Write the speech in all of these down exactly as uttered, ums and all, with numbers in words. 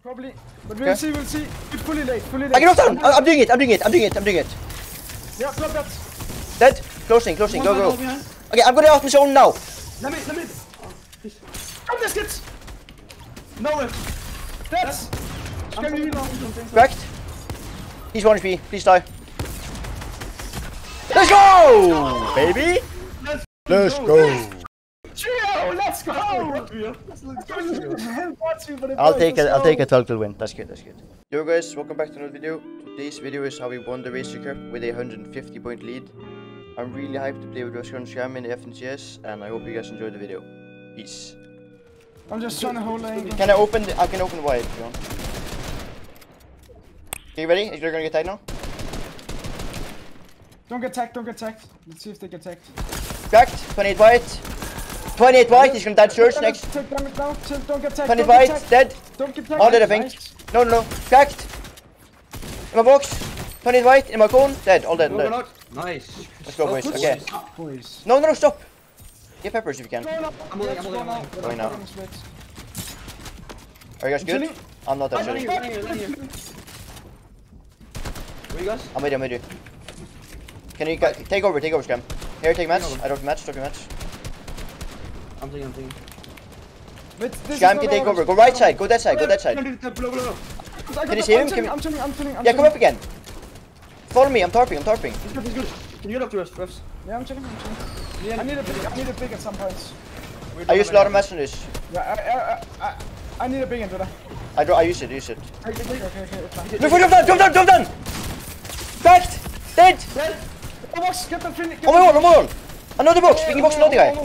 Probably. But we'll okay. see, we'll see. It's fully late, fully late. I get off down! I'm doing it, I'm doing it, I'm doing it, I'm doing it. Yeah, drop that. Dead. Closing, closing, go, go. Okay, I'm going out my zone now. Let me, let me. Oh, please. Come this kids! No way. That's. Cracked. He's one H P, please die. Let's go! Baby! Let's, let's go! Trio, let's go! I'll take a, I'll take a total win. That's good, that's good. Yo guys, welcome back to another video. Today's video is how we won the Racer Cup with a one hundred fifty point lead. I'm really hyped to play with Oscar and Scam in the F N C S, and I hope you guys enjoyed the video. Peace. I'm just trying to hold the angle. Can I open the, I can open wide if you want. Okay, you ready? Is you're gonna get tagged now? Don't get tagged, don't get tagged. Let's see if they get tagged. Cracked, twenty-eight white. twenty-eight white, he's gonna die church next. Take damage now, don't get tagged. twenty-eight white, dead. Don't get tagged. All dead, I think. No, no, no. Cracked. In my box. twenty-eight white, in my cone, dead. All dead, dead. Nice. Let's go, boys. Okay. Boys. No, no, no, stop. Get peppers if you can. I'm holding, I'm holding, I'm holding. Going now. Are you guys good? I'm not that sure. Where you guys? I'm with you, I'm with you. Can you get, take over, take over, Scam. Here, take match. I don't match, don't match. I'm taking, I'm taking. Scam can take over. Go right side, go that side, go that side. Can you see him? Can I'm turning, I'm turning, I'm yeah, come up again. Follow me, I'm tarping, I'm tarping. He's good, he's good. Can you get up to us, refs? Yeah, I'm checking, I'm checking. Yeah, I need a big, I need a big at some points. I use a lot of match on this. Yeah, I, I, I, I need a big into that. I do, I use it, use it. Okay, okay, okay, it's fine. Look for jump down, jump down, jump down! Cracked! Dead! Dead! Oh, box, get the finish. Oh my god, oh my god! Another box, we can box another guy.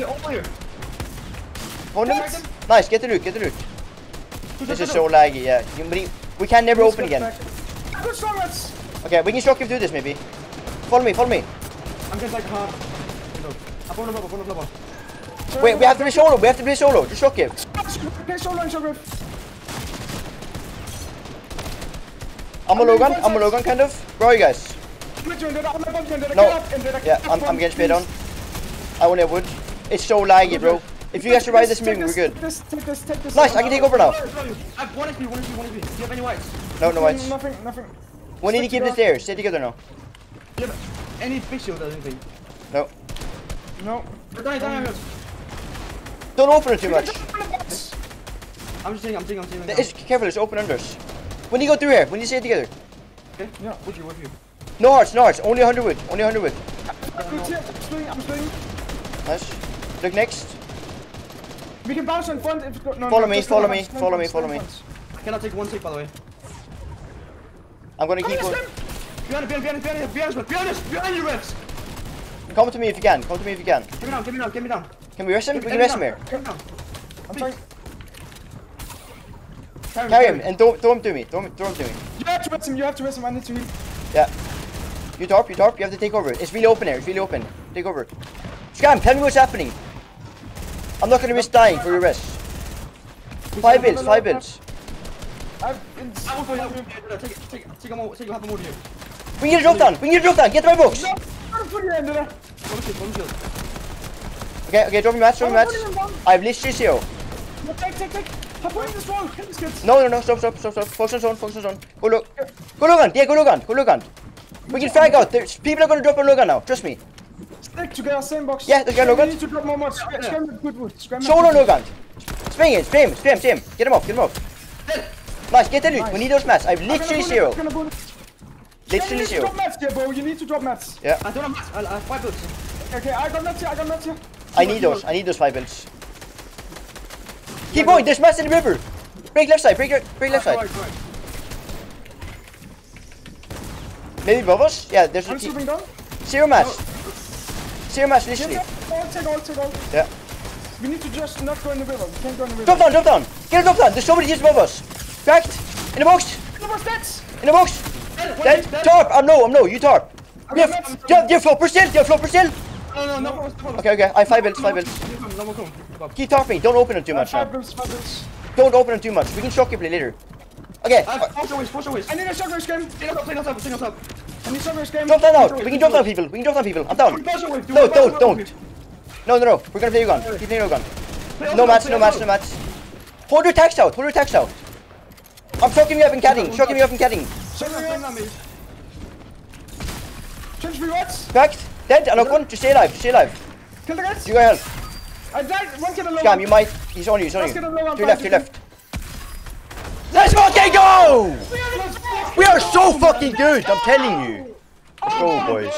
One minute. Nice, get the loot, get the loot. This is so laggy, yeah. We can never open again. Okay, we can shock him through this maybe. Follow me, follow me. I'm just like hard. I'm on the level, on the level. Wait, we have to play solo, we have to play solo. Just shock him. Play solo and shock him. I'm a Logan, I'm a Logan kind of. Where are you guys? No, yeah, I'm, I'm getting straight on. I only have wood. It's so laggy, bro. If you guys survive this moving, we're good. Nice, I can take over now. I have one H P, one H P, one H P. Do you have any whites? No, no whites. Nothing, nothing. We need to keep the stairs. Stay together now. Do you have any big shield or anything? No. No. Die, die, die. Don't open it too much. I'm just saying, I'm saying, I'm saying. It's careful, it's open unders. When you go through here, when you stay together. Okay, yeah, with you, with you. No hearts, no hearts, only one hundred wood, only one hundred wood. I'm swinging, I'm swinging. Nice. Look next. We can bounce in front if no, follow no, me, follow me, follow me, follow me. I cannot take one take, by the way. I'm gonna keep going. Behind, behind, behind, behind, behind us, behind us, behind you, refs. Come to me if you can, come to me if you can. Get me down, get me down, get me down. Can we rest him? We can rest him here. Get me down. I'm trying. Carry him and throw, throw him to me, throw him, throw him to me. You have to rest him, you have to rest him, I need to heal. Yeah. You tarp, you tarp, you have to take over. It's really open here, it's really open. Take over. Scam, tell me what's happening. I'm not gonna risk dying for your rest. Five builds, five builds. I will go help you. Take it, take it, take more, take half more to you. We can get a drop down, we can get a drop down, get my box. Okay, okay, drop me match, drop me match. I have literally zero. Take, take, take. No, no, no, stop, stop, stop, stop. Focus on zone, focus on zone. Go look. Go Logan, yeah, go Logan, go Logan. We can frag out. There's, people are gonna drop on Logan now, trust me. Stick together, same box. Yeah, there's Logan. We need to drop more mods. Scram with good wood. Solo Logan. Spring him, spray him, spray him, spray him. Get him up, get him up. Nice, get the loot. Nice. We need those mats. I have literally zero. Literally zero. Drop mats here, bro. You need to drop mats. Yeah. I don't have mats. I have five builds. Okay, I got mats here. I got mats here. I need those. I need those five builds. Keep going. There's mats in the river. Break left side. Break, break left side. Right, right. Maybe above us? Yeah, there's a key. Zero mats. Zero mats, literally. All, take all, take all. Yeah. We need to just not go in the river. We can't go in the river. Drop down, drop down. Get a drop down. There's somebody just above us. Cracked. In the box. In the box, that's. In the box. Dead. Tarp. I'm no, I'm no. You tarp. You have, you have, you have flopper still. You have flopper still. No, no, no. Okay, okay. I have five builds, five builds. Keep tarping. Don't open it too much now. Don't open it too much. We can shock you play later. Okay. I have four ways, four ways. I need a shocker game. Take us up, take us up, take us up. I need shocker game. Drop down out. We can drop down people. We can drop down people. I'm down. No, don't, don't. No, no, no. We're gonna play your gun. Keep playing your gun. No match, no match, no match. Hold your tax out. Hold your tax out. I'm fucking you up and catting. Shocking you up and catting. Change me what? Cracked. Dead. I knock one. Just stay alive. Just stay alive. Kill the guys. You got help. I died. One kill alone. Scam, you might. He's on you. He's on you. Let's get him low on To your left. To your five. left. Let's fucking go! We are so fucking good. I'm telling you. Let's go, boys.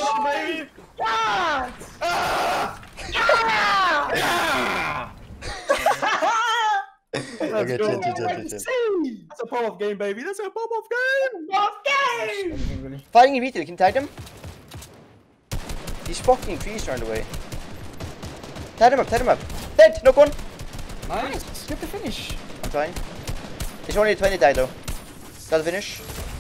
Okay, chill, chill, chill, chill, chill. That's a pop-off game, baby. That's a pop-off game. Pop-off game. Fighting in V T, can you tag them? These fucking trees turned away. Tag him up, tag him up. Dead, knock one. Nice. Get the finish. I'm trying. It's only a twenty tag though. Got the finish.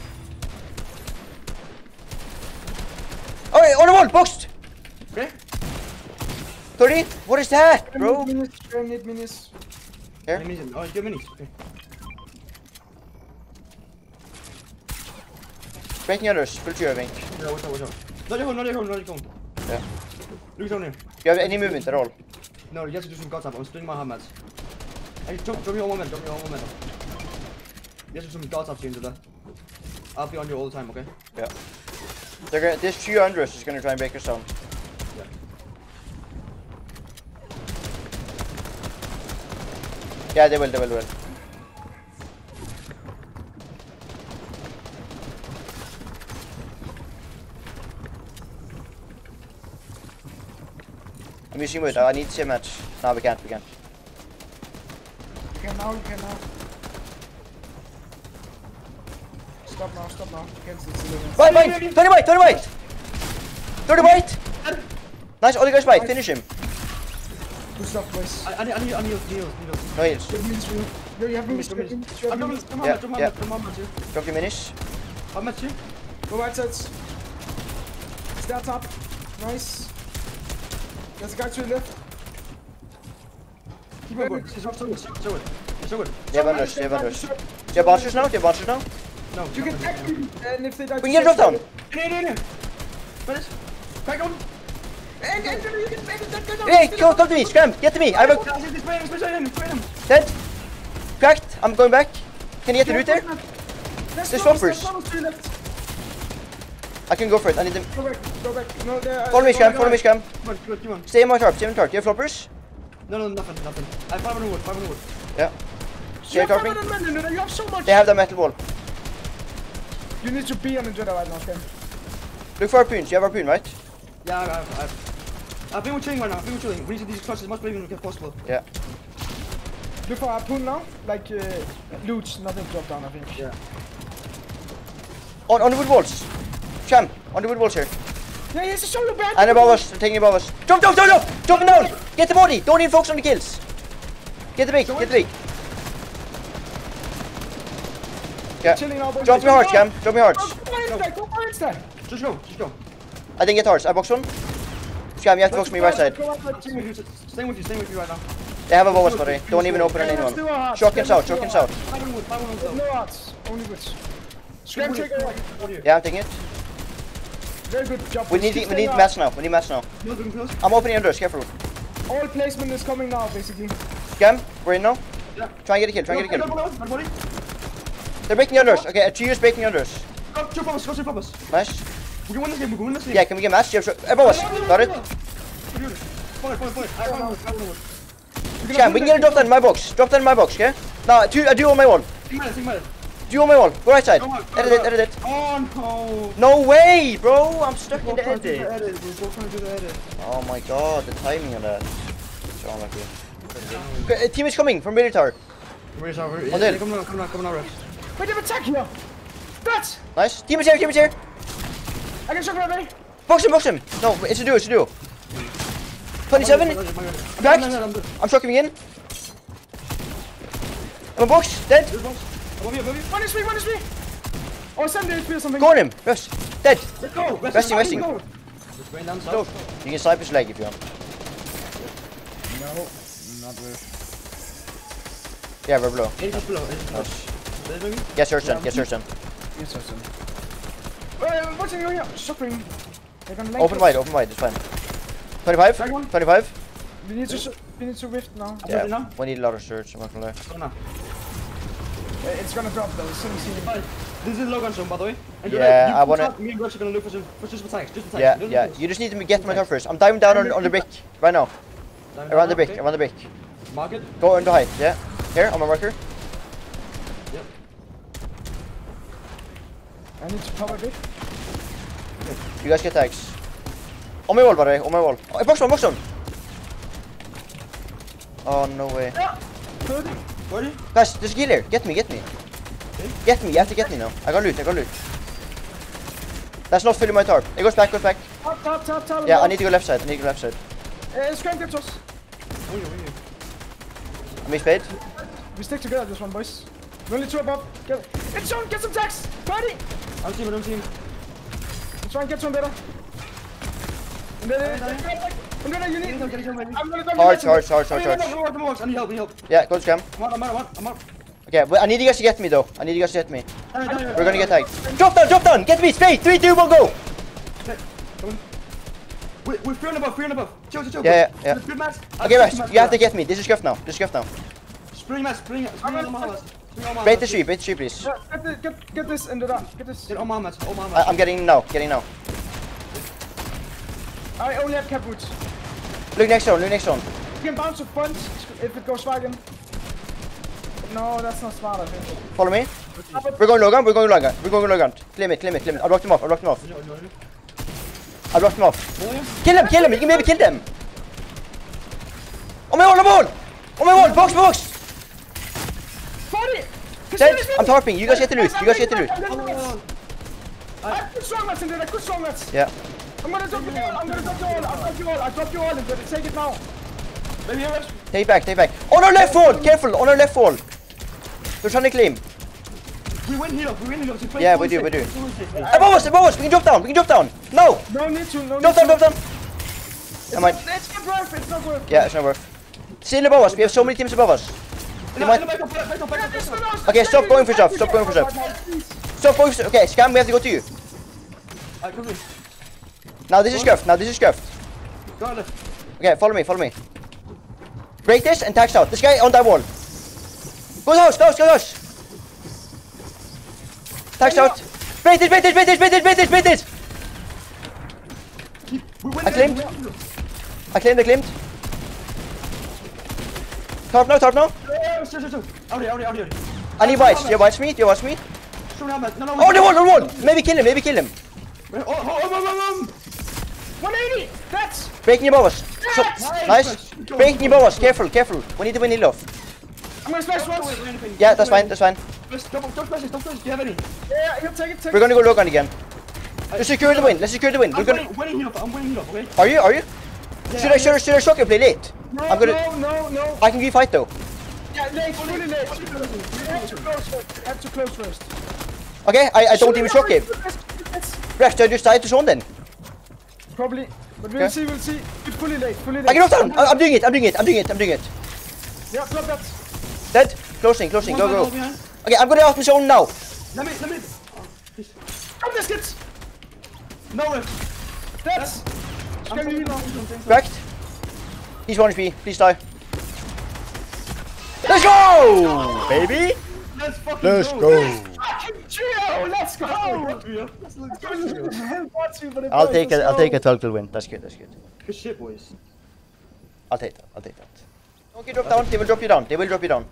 Alright, on the wall, boxed! Okay. thirty? What is that, bro? Minis. I need minis. Here? Minis. Oh, get minis. Okay. Breaking others, full two I think. Yeah, watch out, watch out. Not your home, not your home, not your home. Yeah. Look down here. Do you have any movement at all? No, you have to do some guts up. I'm spinning my hand, Hey, jump, jump me on one man, jump me on one man. You have to do some guts up to that. I'll be on you all the time, okay? Yeah. They're gonna, this two under us is gonna try and break us down. Yeah. Yeah, they will, they will, they will. I'm using wood. I need to match. No, we can't, we can't. You can now, you can now. Stop now, stop now. Against the civilians. White, white! twenty white, twenty white! thirty white! Nice, all the guys white, finish him. Good stuff, boys. I, I need, I need, I need, need, need. No heals. Get minis for you. Yo, you have minis, you have minis. You have minis. Come on, Yeah, come on, yeah. come on, Matthew. Drop your minis. How much you? Go right sides. Stay on top. Nice. There's a guy to your left. Keep on going. Show it, show it, show it. Show it. They have unders, they have unders. Do you have monsters now? Do you have monsters now? No, you can tag me, and if they die, We can get a drop down! No, no, no. Finish. Back on. And, and, you can make it down. Hey, go, come to me, scram, get to me! I have a... Dead! Cracked, I'm going back. Can you get the root there? There's swampers. I can go for it, I need them. Go back, go back. No, there. Follow me, scram, follow me, scram. Come on, come on, come on. Stay in my tarp, stay in my tarp. Do you have floppers? No, no, nothing, nothing. I have five hundred wood, five hundred wood. Yeah. You have tarping. five hundred men, no, you have so much. They have the metal wall. You need to be on the Jedi right now, Scram. Look for harpoons, you have harpoon, right? Yeah, I have, I have. I've been with chilling right now, I've been with chilling. We need these clutches as much bravery as possible. Yeah. Look for harpoon now, like uh, loot, nothing drop down, I think. Yeah. On, on the wood walls. Sham, on the wood walls here. Yeah, he's a shoulder back. And above us, they're taking above us. Jump, jump, jump, jump! Jumping down! Get the body! Don't even focus on the kills. Get the big, get the big. Yeah. Chilling now, boys. Drop me hard, Cam. Drop me hard. Go for insta, go for insta. Just go, just go. I didn't get horse. I box one. Scam, you have to box me right side. Staying with you, staying with you, staying with you right now. They have a bonus, buddy. Don't even open anyone. Shotguns out, shotguns out. Five hundred wood, five hundred wood. No hearts, only woods. Scram trigger. Yeah, I'm taking it. Very good job. We need, we need mats now. We need mats now. I'm opening unders. Careful. All placement is coming now, basically. Scam, we're in now. Yeah. Try and get a kill. Try and get a kill. They're breaking unders. Okay, a trio is breaking unders. Go, two poppers, go, two poppers. Nice. We can win this game, we can win this game. Yeah, can we get mats? Above us. Got it. Point, point, point. I found one. Scam, we can get a drop down in my box. Drop down in my box, okay? No, two, a duo on my wall. Take minute, take minute. Duo on my wall. Go right side. Edit it, edit it. Oh no. No way, bro. I'm stuck in the We're trying to do edit. the edit. We're both trying to do the edit. Oh my god, the timing of that. So unlucky. Okay, a team is coming from military. Where's our... On there. Come now, come now, come now, Rex. Wait, they have attack here. That's... Nice. Team is here, team is here. I can shock him already. Box him, box him. No, it's a duo, it's a duo. twenty-seven. Cracked. I'm shocking him in. I'm a box. Dead. Above you, above you. One is me, one is me. Oh, seventy H P or something. Go on him. Rest. Dead. Let's go. Resting, resting. Just going down Go. south. You can snipe his leg if you want. No, not worth. Yeah, we're below. Eight is below, eight is below. Nice. There's maybe? Get search then, get search then. Yes, sir, sir. Wait, watching you here. Suffering. They're gonna Open wide, open wide, it's fine. twenty-five? Back one. twenty-five? We need to, we need to rift now. Yeah, we need a lot of search, I'm not gonna lie. Go now. Uh, It's gonna drop though, as soon as he... This is Logan zone, by the way. And Yeah, like, you I wanna- me and Rush are gonna look for some, for just attacks, just attacks. Yeah, Just yeah. attacks. You just need to get to my top first. I'm diving down on, on the brick right now. Down, Around the down, brick, okay. around the brick. Mark it. Go into height, yeah. Here, on my marker. Yep. I need to cover it. You guys get tags. On my wall, by the way, on my wall. Oh, box one, box one. Oh, no way. Yeah! thirty! Ready? Guys, there's a kill here. Get me, get me. Get me, you have to get me now. I got loot, I got loot. That's not filling my tarp. It goes back, goes back. Top, top, top, top. Yeah, I need to go left side, I need to go left side. Uh, Scram, get us. Oh, yeah, oh, yeah. I'm in spade. We stick together this one, boys. We're only two above. Get it's on, get some tags! thirty! I'm team, I'm team. Let's try and get some better. And then, and then you need... I'm gonna dump Charge, you charge, charge, charge, charge. I need help, I need help. Yeah, go to scam. I'm out, I'm out, I'm out, I'm out. Okay, but I need you guys to get me though. I need you guys to get me. Down, down, down, We're gonna get down. tagged. Drop down, drop down! Get me straight! Three, two, one, go! Okay, come on. We- We're three and above, three and above. Chill, chill, chill. Yeah, yeah, yeah. Good match. Okay, guys, you have to get me. This is scuffed now. This is scuffed now. Spring match, spring, spring on my match. Spring on my Bait the match. tree, bait the tree, please. Yeah, get, the, get, get this into that. Get this. Get on my match, on my I, match. I'm getting now, getting now. I only have cap boots. Look next zone, look next zone. You can bounce a punch if it goes wagon. No, that's not smart, I think. Follow me. We're going Logan, we're going Logan. We're going Logan. Claim it, claim it, claim it. I blocked him off, I blocked him off. I blocked him off. Kill him, kill him, you can maybe kill them. On my wall, on my wall! On my wall, box, box! forty! Dead! I'm tarping, you guys get the loot, you guys get the loot. I have good strong mats in there, good strong mats. Yeah. I'm gonna drop you all, I'm gonna drop you all, I'll drop you all, I'll drop you all in there, take it now. Maybe you're right. Take it back, take it back. On our left wall, careful, on our left wall. They're trying to claim. We win here, we win here. So play Yeah, full we do, stick, we do. full stick. Above us, above us, we can drop down, we can drop down. No! No need to, no need Drop to. down, drop down. It's I might. not- It's not worth it, it's not worth it. Yeah, it's not worth. Still above us, we have so many teams above us. They No, might. no, back up, back up, back up, back up. Okay, stop going for stuff, stop going for stuff. Stop going for stuff. Okay, Scam, we have to go to you. Alright, come in. Now this is scuffed, now this is scuffed. Go on left. Okay, follow me, follow me. Break this and tax out. This guy on that wall. Go to the house, go to the house. Tax out. Break this, break this, break this, break this, break this, break this. Keep, we win I here, claimed. we win here. I claimed, I claimed. Tarp now, tarp now. Yeah, sure, sure, sure. Out here, out here, out here. I need whites. Do you watch me? Do you watch me? Shoot down, man. No, no, Oh, the wall, the wall. Maybe kill him, maybe kill him. Oh, oh, oh, oh, oh, oh. one eighty! That's... Breaking above us. So, Nice. nice. Breaking above us. Careful, careful. We need to win heal off. I'm gonna smash Don't once. do anything. Yeah, Don't that's do fine, that's fine. anything. Just Don't don't flash it, don't flash it. Do you have any? Yeah, he'll take it, take We're it. gonna go Logan again. Let's secure the win. Let's secure the win. We're I'm gonna. winning, winning here, I'm winning here, okay? Are you? Are you? Yeah, Should I? Should I? Should I shock and play late? No, I'm gonna. no, no, no. I can give fight though. Yeah, late, fully late. You have to close first. You have to close first. Okay, I, I don't even shock him. Yes. Rex, I just died to zone then. Probably. But we'll Okay. see, we'll see. It's fully late, fully late. I can drop down. I, I'm doing it. I'm doing it. I'm doing it. I'm doing it. Yeah, drop that. Dead. Closing. Closing. Go One go. man behind. Okay, I'm gonna out my zone now. Let me, let me. Oh, please. Drop this, kids. No way. That's... I'm Scam you now. Cracked. He's one H P. Please die. Let's go, baby. Let's fucking Let's go. go. Fucking chill, let's go. Let's I'll I'll take it. I'll take a twelve kill win. That's good. That's good. Good shit, boys. I'll take that. I'll take that. Don't get dropped down. They will drop you down. They will drop you down.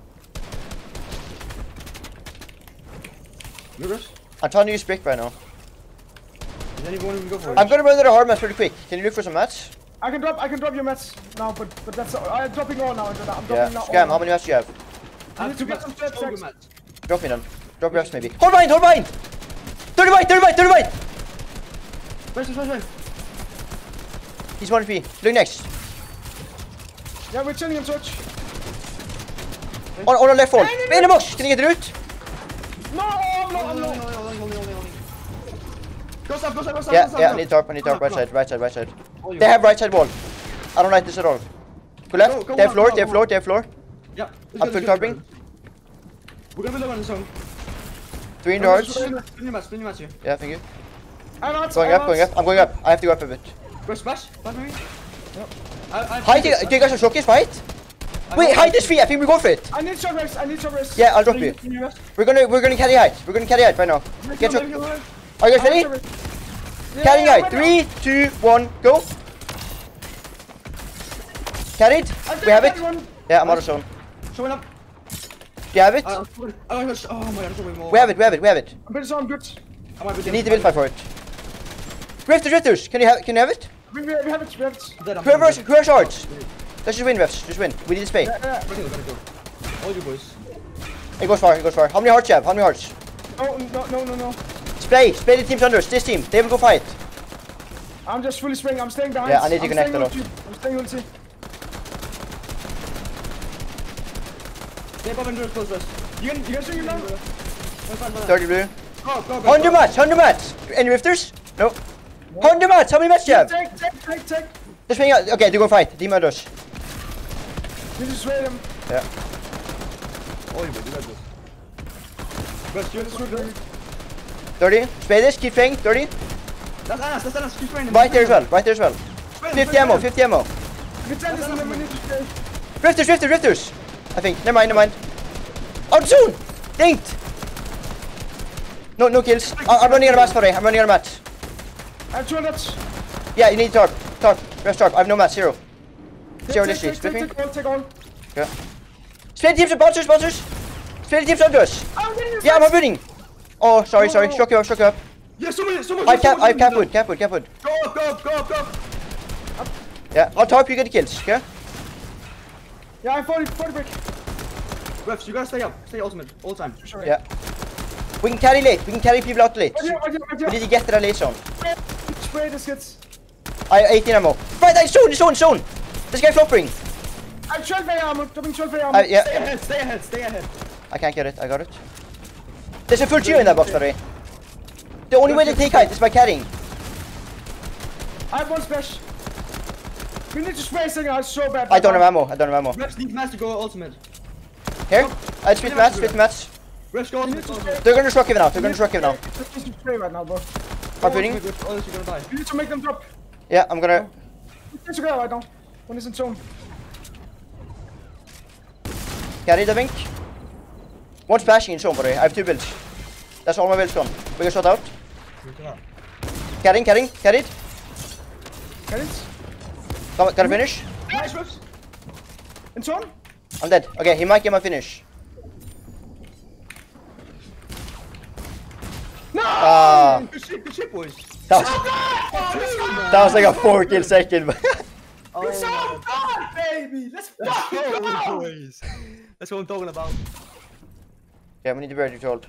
Lucas? I'm trying to use brick right now. Is anyone who can go for it? I'm gonna run out of hard mats pretty quick. Can you look for some mats? I can drop, I can drop your mats now, but but that's all. I'm dropping all now. I'm dropping Yeah. now. Scam. How many mats do you have? I need to get some third sex. Drop me then. Drop reps maybe. Hold mine. Hold mine. thirty white. thirty white. thirty white. Where's this, where's this? He's one H P. Look next. Yeah, we're chilling in touch. On, on the left wall. In the box. Can you get the root? No, I'm not, I'm Only, only, not. only, only, only, only. Go stop, go stop, go stop, Yeah, go stop, yeah. go I need stop. tarp. I need tarp. Come Right on, side. come Right side. Right side. on. They have right side wall. I don't like this at all. Go left. Go, go They have on, floor. go They have on, floor. go They have floor. Yeah. I'm full tarping. We're gonna be low on the zone. Three in the hearts. Spin your match, spin your match here. Yeah, thank you. I'm not. Going up. Going up. I'm going up. I have to go up a bit. Go smash, fight maybe? Yep. I, I Fight. You you guys are showcase. Fight. Wait, hide this feet. I think we go for it. I need some rest. I need some rest. Yeah, I'll drop you. Can rest? We're gonna we're gonna carry height. We're gonna carry height right now. Get your. Are you guys ready? Carrying height. Three, two, one, go. Carried. We have it. Yeah, I'm out of zone. Showing up. Do you have it? Uh, oh my god, oh my god, I'm so more. We have it. We have it. We have it. I'm pretty sure I'm good. I might be You need the build fight for it. Rifters, Rifters. Can you have? Can you have it? We, we, we have it. We have it. dead. I'm Whoever's dead. whoever's swords. Let's just win, refs. Just win. We need to spay. Yeah, yeah. Gotta go, gotta go. All you boys. It goes far. It goes far. How many hearts you have? How many hearts? Oh, no, no, no, no. Splay. Splay the teams under us. This team. They will go fight. I'm just fully swing. I'm staying behind. Yeah, I need to I'm connect staying a lot. ulti. I'm staying ulti. Stay above and do it close rest. You can, you can swing him now? thirty blue. Go, go, go. one hundred mats. one hundred mats. Any rifters? No. one hundred mats. How many mats do you have? Take, take, take, take. Just swing out. Okay, they're going to fight. Team under us. You just sway them. Yeah. All you boys, you got this. Rest, you're the swing. thirty. Spray this. Keep swinging. thirty. That's Anas, that's Anas, keep spraying him. Right there as well. Right there as well. fifty ammo. fifty ammo. You can tell this and then we need to stay. Rifters. Rifters. Rifters. I think. Never mind. Never mind. Out soon. Dinked. No, no kills. I I'm running out of mats, sorry. I'm running out of mats. I have two hundred. Yeah, you need tarp. Tarp. Rest tarp. I have no mats. Zero. Zero Take, this take, street. take, Split me. take, take all, take all. Yeah. Split teams of sponsors. Sponsors. Split teams under us. I'm getting Yeah, I'm winning. Oh, sorry, sorry. No. Struck you up. Struck you up. Yeah, someone, someone. I have cap. someone I have cap do wood. Cap wood. Cap wood. that. Go up, go up, go up, go up. Yeah. I'll tarp. You get the kills. Okay. Yeah, I'm forty, forty brick. Refs, you gotta stay up. Stay ultimate, all the time. Sorry. Yeah. We can carry late. We can carry people out late. Right here, right here, right We here. need to get to that late zone. Spray the skits. I have eighteen ammo. Right, that's zone. Zone. Zone. This guy flopping. I have twelve A armor. Dropping twelve A armor. Uh, yeah. Stay ahead, stay ahead, stay ahead. I can't get it. I got it. There's a full geo in that box, by the way. The only way to take height is by carrying. I have one splash. We need to spray something out so bad. I don't have ammo. I don't have ammo. Refs need mats to go ultimate. Here. I split mats. Split mats. Refs go We ultimate. need to ultimate. spray. They're gonna just rock even out. They're gonna just rock even out. Just need to spray right now, bro. I'm putting. Ultimate, Refs, or else you're gonna die. We need to make them drop. Yeah, I'm gonna. Let's go right now. When it's in zone. Carry the wink. One splashing in zone, by the way. I have two builds. That's all my builds gone. We can sort out. Carrying, carrying, carried. Get it? Got, got a finish. Nice refs. In zone? I'm dead. Okay, he might get my finish. No! Ah, Good shit, good shit, boys. that was, Oh, let's go! that was like a four kill second. We're so good, baby! Let's fucking go! boys. That's what I'm talking about. Yeah, we need the bird you told.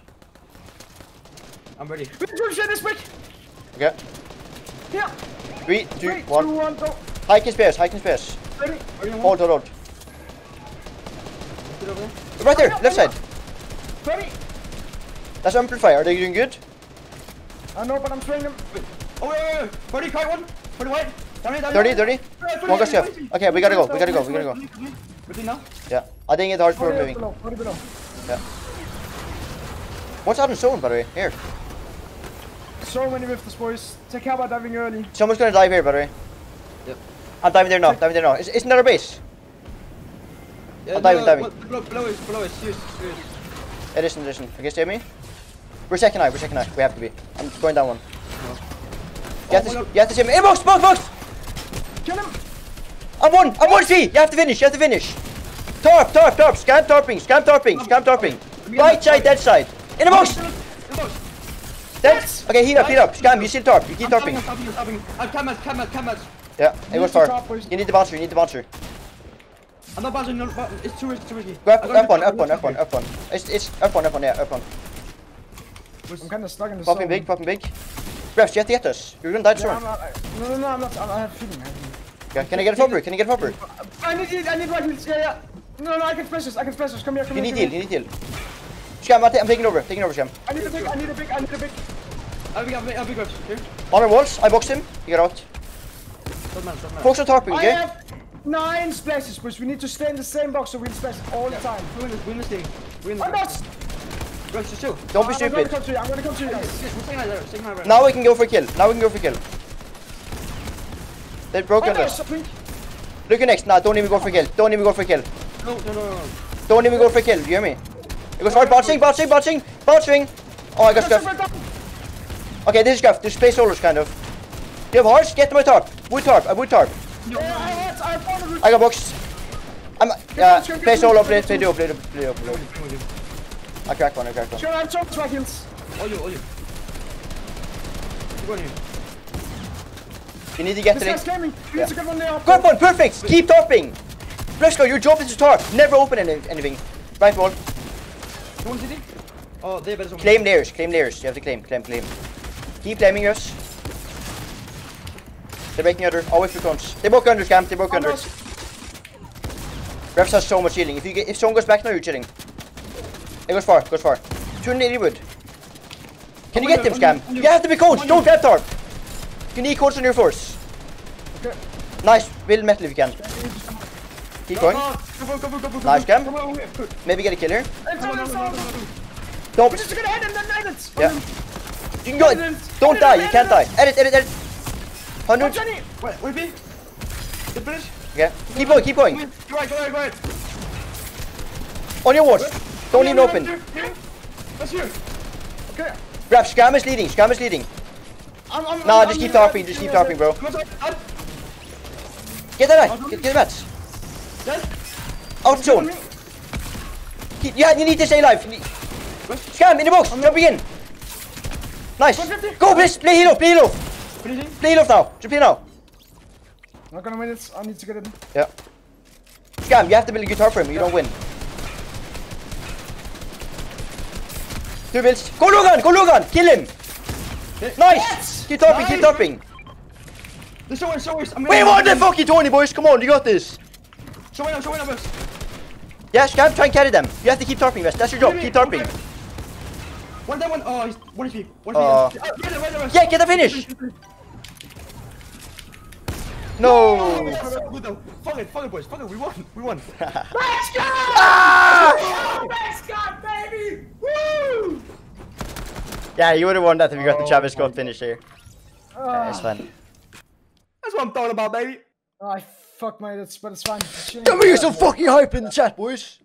I'm ready. We need to share this quick! Okay. Here! Three, two, Three, one. two, one, go! Hike in space, hike in space. Ready? Hold, hold, hold. Get over there. Right there, left side. Ready? That's amplify. Are they doing good? I know, but I'm spraying them. Oh, wait, wait, wait. thirty, kite one. thirty white. Down here, down thirty, here. thirty. One got chef. Okay, we gotta go, we gotta go, we gotta go. Ready now? Yeah, I think it's hard for forty moving. below, forty below. Yeah. What's out in zone, by the way? Here. So many rifters, boys. Take care about diving early. Someone's gonna dive here, by the way. Yep. I'm diving there now, diving there now. Is, is another base? Yeah, I'm diving, diving. what- Below, below is, below is. Serious, serious. It isn't, it isn't. Okay, stay with me. We're second eye, we're second eye. We have to be. I'm going down one. You have Oh my to, God. you have to see me. Hey, box, box, box! Kill him! I'm one, I'm one C! You have to finish, you have to finish. Tarp, tarp, tarp, scam tarping, scam tarping, scam tarping. Right side, dead side. In the box! In the box. Dead! Okay, heal up, heal up. Scam, you still tarp, you keep I'm tarping. tapping, I'm tapping, I'm tapping. I have cameras, cameras, cameras. Yeah, it You goes need to far. tarp, boys. You need the bouncer, you need the bouncer. I'm not bouncing, no, but it's too risky, too risky. Go up, I gotta up one, get up one, top, up one, up one. It's, it's up one, up one, yeah, up one. I'm kinda stuck in the Popping zone. big, popping big. Refs, you have to get us. You're gonna die Yeah, I'm soon. not, I, no, no, no, I'm not. I have a feeling. I have a feeling. Okay, can I get a flopper? Can I get a flopper? I need, I need right heals. Yeah, yeah. No, no, I can splash this. I can splash this. Come here, come You here. need come heal, you here. need heal. Scam, I'm ta- I'm taking over, taking over, Scam. I need a big, I need a big, I need a big. I'll be, I'll be, I'll be good. Here. On our walls, I boxed him. You get out. Don't man, don't man. Focus on tarping, I okay? have nine splashes, but we need to stay in the same box so we'll splash all the time. Win this, win this thing. Win this. I'm not. Refs, just chill. Don't be I'm gonna stupid. come to you. I'm gonna come to you guys. Yes, we're staying right there, staying right there. Now we can go for a kill. Now we can go for a kill. They broke Oh, under no, us. something. Look at next. Nah, don't even go for a kill. Don't even go for a kill. No, no, no, no. Don't even go for a kill, do you hear me? It goes for bouncing, bouncing, bouncing, bouncing. Oh, I got scuffed. Okay, this is scuffed. This is space solos, kind of. Do you have horse? Get to my tarp. Wood tarp, a wood tarp. I got boxed. I'm, uh, play solo, play, play duo, play duo, play duo, play duo. I cracked one, I cracked one. Sure, I'm chopped my kills. All you, all you. Keep going here. You need to get This to guy's the... gaming. You need to get on the up. Good one, perfect! Keep tarping! Fresco, your job is to tarp. Never open any, anything. Right ball. Who wants it? Oh, they better. Claim layers, claim layers. You have to claim, claim, claim. Keep claiming us. They're breaking under. Always for cons. They broke under, Scam. They broke under. Refs has so much healing. If you get, if someone goes back now, you're chilling. It goes far, goes far. two eighty wood. Can you get them, Scam? You have to be coach. Don't grab tarp. You need coach on your force. Okay. Nice. Build metal if you can. Keep going. Nice, Scam. Maybe get a kill here. Don't. We're just gonna hit him, then edit. Yeah. You can go. Don't die. You can't die. Edit, edit, edit. one hundred. Wait, wait, be. The finish. Okay. Keep going, keep going. Go right, go right, go right. On your watch. Don't leave it open. That's you. Okay. Grab, Scam is leading. Scam is leading. I'm, I'm, Nah, I'm, just I'm keep tarping. Just keep tarping, bro. Get that right. Get, get the mats. Out of zone. Keep, yeah, you need to stay alive. You need- Scam in the box. Jumping in. Nice. Go, please. Play heal off. Play heal off. Play heal off now. Just play now. Not gonna win it. I need to get it. Yeah. Scam, you have to build a guitar for him. You don't win. Two builds. Go Logan. Go Logan. Kill him. Nice. Yes! Keep tarping. Nice. Keep tarping. There's so much, so much. I'm We won the fucking Tony, boys. Come on. You got this. Show me now, show me now, boss. Yeah, Scam, try and carry them. You have to keep tarping, West. That's your job. Keep tarping. One down, one. Oh, he's one H P. One Uh, H P. Right there, right there, West. Yeah, get the finish. No. Oh, good though. Fuck it, fuck it, boys. Fuck it, we won. We won. Let's go! Ah! Let's go, baby! Woo! Yeah, you would have won that if you got the Travis Scott finish here. Ah. Yeah, it's fun. That's what I'm talking about, baby. I fuck my, that's, but it's fine. Don't make yourself fucking hype in the chat, boys.